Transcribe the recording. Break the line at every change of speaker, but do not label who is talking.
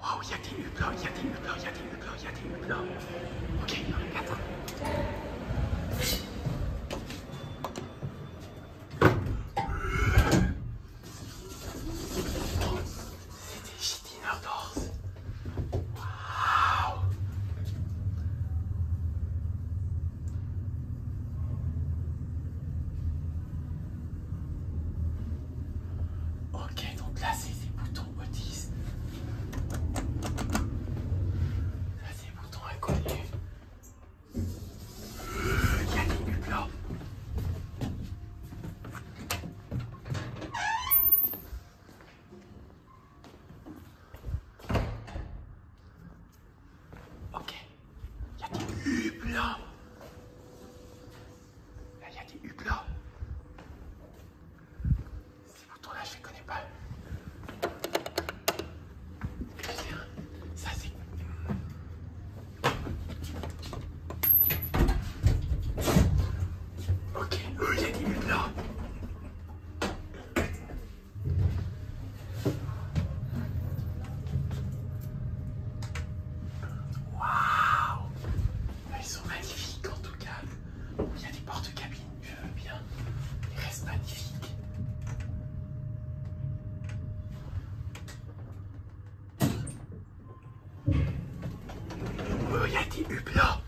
Waouh, il y a des hublots, il y a des hublots, il y a des hublots, il y a des hublots. Ok, attends. C'est des chitinodors. Waouh. Ok, donc là c'est des boutons Otis. Là c'est des boutons inconnus. Il y a des hublots. Ok, il y a des hublots. Là il y a des hublots. Ces boutons là je les connais pas. Ça c'est... Ok, il y a des hublots. Waouh, ils sont magnifiques en tout cas. Il y a des porte-cabines, je veux bien. Ils restent magnifiques. Il y a des hublots.